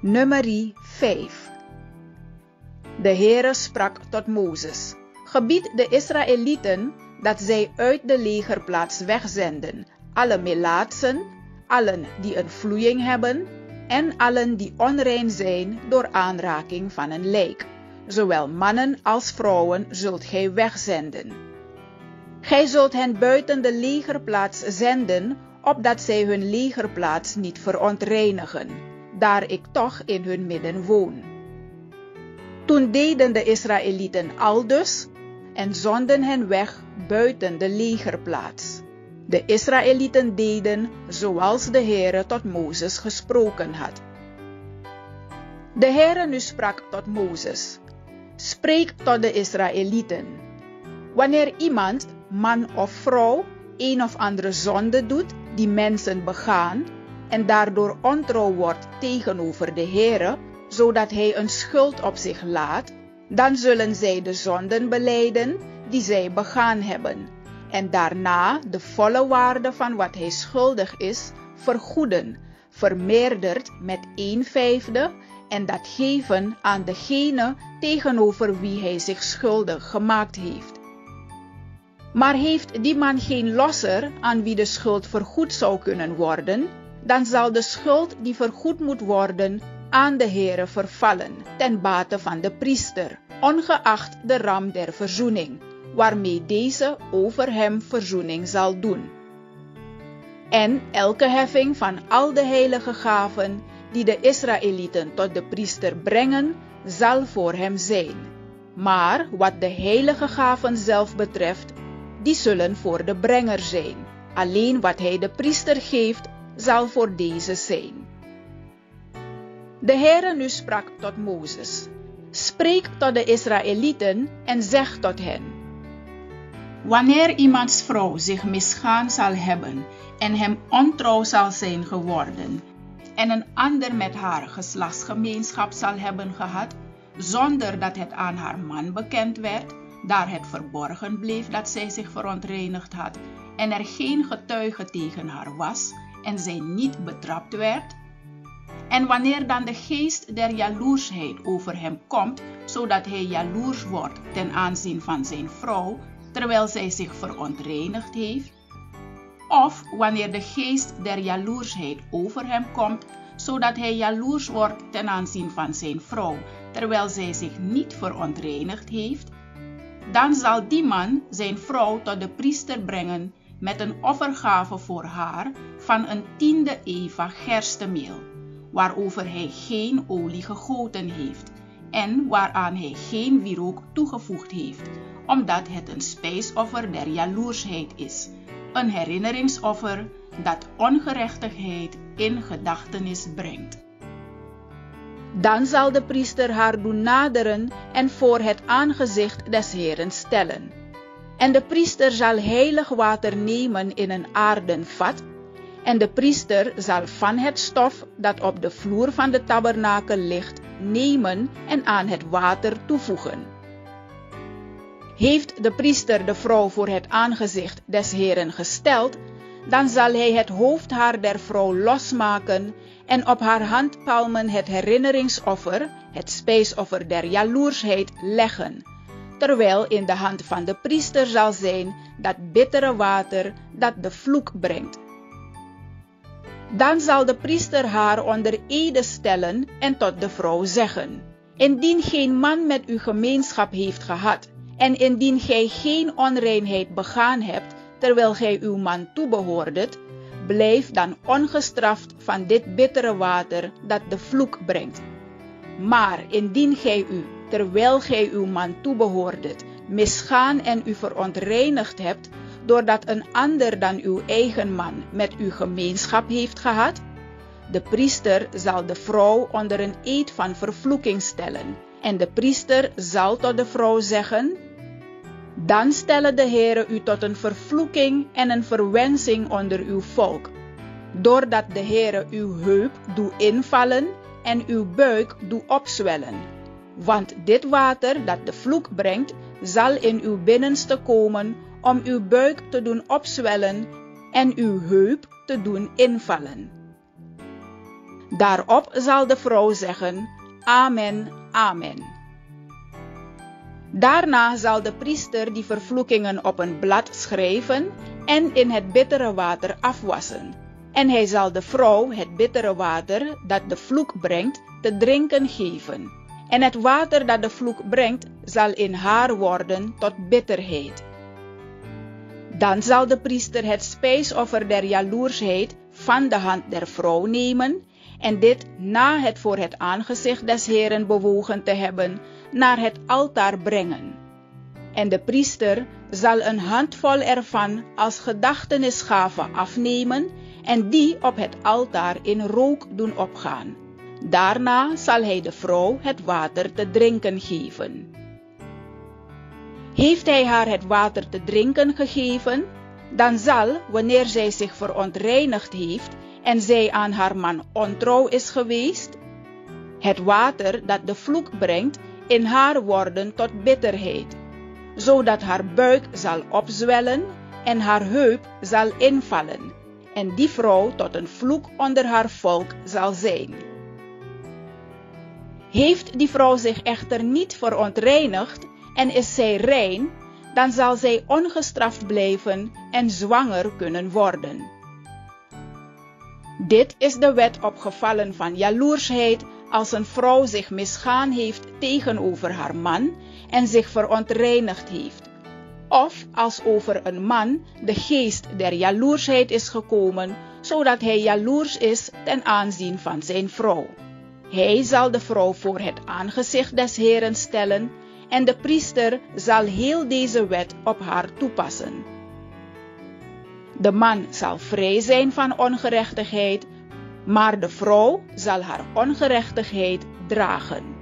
Numeri 5. De Heere sprak tot Mozes: Gebied de Israëlieten dat zij uit de legerplaats wegzenden alle melaatsen, allen die een vloeiing hebben, en allen die onrein zijn door aanraking van een lijk. Zowel mannen als vrouwen zult gij wegzenden. Gij zult hen buiten de legerplaats zenden, opdat zij hun legerplaats niet verontreinigen, daar ik toch in hun midden woon. Toen deden de Israëlieten aldus en zonden hen weg buiten de legerplaats. De Israëlieten deden zoals de Heere tot Mozes gesproken had. De Heere nu sprak tot Mozes: Spreek tot de Israëlieten. Wanneer iemand, man of vrouw, een of andere zonde doet die mensen begaan en daardoor ontrouw wordt tegenover de Heere, zodat hij een schuld op zich laat, dan zullen zij de zonden belijden die zij begaan hebben, en daarna de volle waarde van wat hij schuldig is vergoeden, vermeerderd met 1/5, en dat geven aan degene tegenover wie hij zich schuldig gemaakt heeft. Maar heeft die man geen losser aan wie de schuld vergoed zou kunnen worden, dan zal de schuld die vergoed moet worden aan de Heere vervallen, ten bate van de priester, ongeacht de ram der verzoening, waarmee deze over hem verzoening zal doen. En elke heffing van al de heilige gaven die de Israëlieten tot de priester brengen, zal voor hem zijn. Maar wat de heilige gaven zelf betreft, die zullen voor de brenger zijn. Alleen wat hij de priester geeft, zal voor deze zijn. De Heere nu sprak tot Mozes: Spreek tot de Israëlieten en zeg tot hen: Wanneer iemands vrouw zich misgaan zal hebben en hem ontrouw zal zijn geworden, en een ander met haar geslachtsgemeenschap zal hebben gehad, zonder dat het aan haar man bekend werd, daar het verborgen bleef dat zij zich verontreinigd had, en er geen getuige tegen haar was, en zij niet betrapt werd. En wanneer dan de geest der jaloersheid over hem komt, zodat hij jaloers wordt ten aanzien van zijn vrouw, terwijl zij zich verontreinigd heeft, of wanneer de geest der jaloersheid over hem komt, zodat hij jaloers wordt ten aanzien van zijn vrouw, terwijl zij zich niet verontreinigd heeft, dan zal die man zijn vrouw tot de priester brengen met een offergave voor haar van een 10e eva gerstemeel, waarover hij geen olie gegoten heeft en waaraan hij geen wierook toegevoegd heeft, omdat het een spijsoffer der jaloersheid is, een herinneringsoffer dat ongerechtigheid in gedachtenis brengt. Dan zal de priester haar doen naderen en voor het aangezicht des Heeren stellen. En de priester zal heilig water nemen in een aarden vat, en de priester zal van het stof dat op de vloer van de tabernakel ligt nemen en aan het water toevoegen. Heeft de priester de vrouw voor het aangezicht des Heeren gesteld, dan zal hij het hoofdhaar der vrouw losmaken en op haar handpalmen het herinneringsoffer, het spijsoffer der jaloersheid, leggen, terwijl in de hand van de priester zal zijn dat bittere water dat de vloek brengt. Dan zal de priester haar onder ede stellen en tot de vrouw zeggen: Indien geen man met u gemeenschap heeft gehad, en indien gij geen onreinheid begaan hebt, terwijl gij uw man toebehoordet, blijf dan ongestraft van dit bittere water dat de vloek brengt. Maar indien gij u, terwijl gij uw man toebehoordet, misgaan en u verontreinigd hebt, doordat een ander dan uw eigen man met u gemeenschap heeft gehad, de priester zal de vrouw onder een eed van vervloeking stellen, en de priester zal tot de vrouw zeggen: Dan stelle de Heere u tot een vervloeking en een verwensing onder uw volk, doordat de Heere uw heup doet invallen en uw buik doet opzwellen. Want dit water dat de vloek brengt, zal in uw binnenste komen om uw buik te doen opzwellen en uw heup te doen invallen. Daarop zal de vrouw zeggen: Amen, amen. Daarna zal de priester die vervloekingen op een blad schrijven en in het bittere water afwassen. En hij zal de vrouw het bittere water dat de vloek brengt te drinken geven. En het water dat de vloek brengt zal in haar worden tot bitterheid. Dan zal de priester het spijsoffer der jaloersheid van de hand der vrouw nemen en dit na het voor het aangezicht des Heeren bewogen te hebben naar het altaar brengen. En de priester zal een handvol ervan als gedachtenisgave afnemen en die op het altaar in rook doen opgaan. Daarna zal hij de vrouw het water te drinken geven. Heeft hij haar het water te drinken gegeven, dan zal, wanneer zij zich verontreinigd heeft en zij aan haar man ontrouw is geweest, het water dat de vloek brengt in haar worden tot bitterheid, zodat haar buik zal opzwellen en haar heup zal invallen, en die vrouw tot een vloek onder haar volk zal zijn. Heeft die vrouw zich echter niet verontreinigd en is zij rein, dan zal zij ongestraft blijven en zwanger kunnen worden. Dit is de wet op gevallen van jaloersheid als een vrouw zich misgaan heeft tegenover haar man en zich verontreinigd heeft, of als over een man de geest der jaloersheid is gekomen, zodat hij jaloers is ten aanzien van zijn vrouw. Hij zal de vrouw voor het aangezicht des Heeren stellen en de priester zal heel deze wet op haar toepassen. De man zal vrij zijn van ongerechtigheid, maar de vrouw zal haar ongerechtigheid dragen.